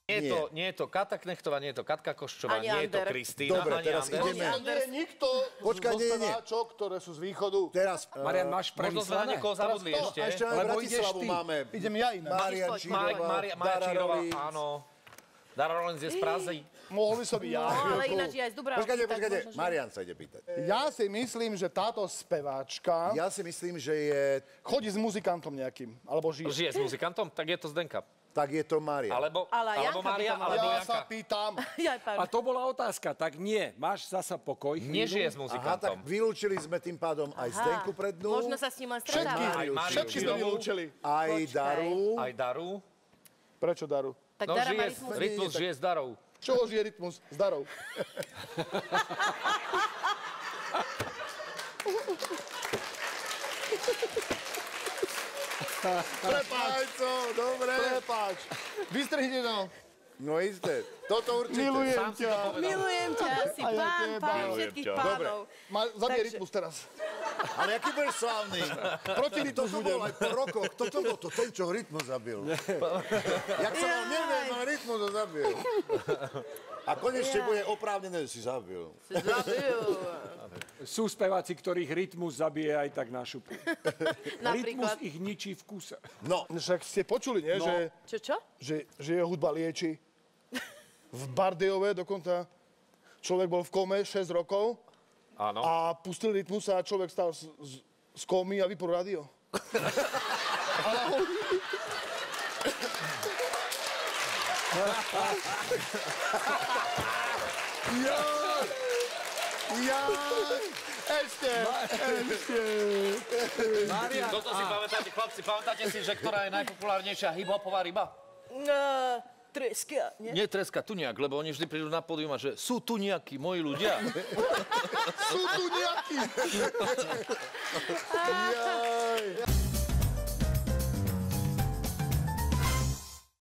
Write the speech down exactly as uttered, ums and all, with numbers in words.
Nie je, to, nie je to Kata Knechtová, nie je to Katka Koščová, ani nie je to Ander. Kristína, Dobre, ani teraz Ander. ideme. To nie je nikto Počkaj, zo nie, nie. speváčok, ktoré sú z východu. Teraz... Marian, máš Možno sme na premyslené? niekoho zabudli Teraz to, ešte. A ešte máme Lebo ideš Bratislavu, ty. máme Idem ja iné. Marian Poď, Čírová, Maja, Maria, Maja Dara Čírová, Rolinc. áno. Dara Rolinc je z Prazy. Mohol by som i ja. No, ale ináč je aj z Dubravky. Počkajte, tak počkajte, možno, že- Marian sa ide pýtať. Ja si myslím, že táto speváčka Ja si myslím, že je... chodí s muzikantom nejakým, alebo žije. Žije s muzikantom, tak je to Zdenka. Tak je to Marian. Alebo, Ale alebo Janka by Mária, to mala. alebo Ja sa Janka. pýtam. Ja, A to bola otázka, tak nie. Máš zasa pokoj chvíľu? Nežije s Aha, tak muzikantom. vylúčili sme tým pádom aj Zdenku prednú, Možno sa s ním len Všetky, stretáva. Aj Máriu všetky sme Čírovú. vylúčili. aj Počkaj. Daru. Aj Daru. Prečo Daru? Tak No Dara má žije, rytmus. rytmus žije s Darou. Čoho žije rytmus? S Darou. Prepáč, co, dobre. Prepáč. Vystrihni no. No isté, toto určite. Milujem Sám si to ťa. povedal. Milujem ťa, si A ja pán, teba. pán Milujem všetkých ťa. pánov. Ma, zabij Takže- rytmus teraz. Ale aký budeš slávny? Proti rytmus Toto budem. bol aj po rokoch. Toto bol to ten, čo rytmus zabil. Jak sa mal, neviem, ale rytmus ho zabil. A konečne bude oprávnené, že si zabil. Si zabil. Sú speváci, ktorých rytmus zabije aj tak na šupu. Rytmus Napríklad. ich ničí v kuse. No, Však ste počuli, nie? No. Že, Čo, čo? že, že jeho hudba lieči. V Bardejove dokonca človek bol v kome šesť rokov Áno. a pustil rytmus a človek stal z, z, z komy a vypol rádio. Ale ho... jaj, jaj. Ešte, ešte. Marian, Toto si pamätáte, chlapci, pamätáte si, že ktorá je najpopulárnejšia hip-hopová ryba? Uh, treska, nie? Nie treska, tuniak, lebo oni vždy prídu na pódium a že sú tu nejakí moji ľudia. Sú tu nejakí. Jaj.